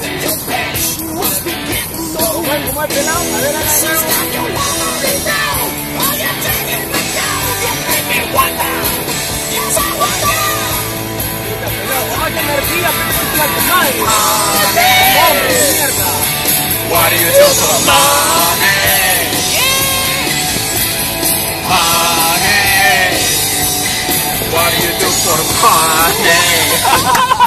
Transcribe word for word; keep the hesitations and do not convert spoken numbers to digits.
¿Cómo es pelado? A ver, a ver. ¡Ay, qué energía! ¡Pero tu madre! ¡Hombre, mierda! What do you do for money? Money. What do you do for money?